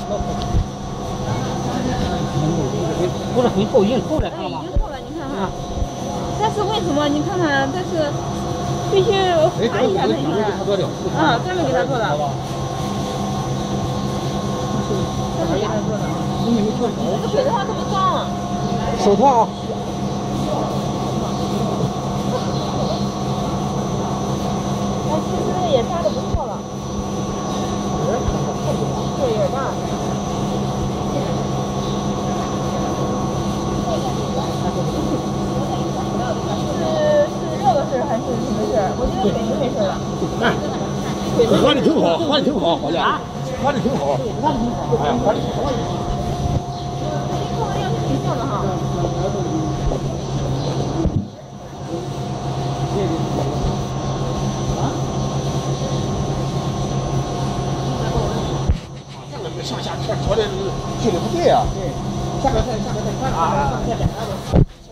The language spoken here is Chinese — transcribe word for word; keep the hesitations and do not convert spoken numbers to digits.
不是很厚，已经厚了，看哎， 了吗？ 已经透了，你看哈。但是为什么？你看看，这是必须划一下才行啊。啊，专门给他做的。这是假的做的。这个水的话特别脏。 手套啊。 哎，其实也扎的不错了。对，有点大。是是热的事还是什么事？我觉得水是没事的。 哎，喝的挺好，喝的挺好，好像喝的挺好，喝的挺好，哎，喝的挺好。 这做的量是挺小的哈。 这个上下车调的配的不对啊。对，下个再下个再看啊，再检查。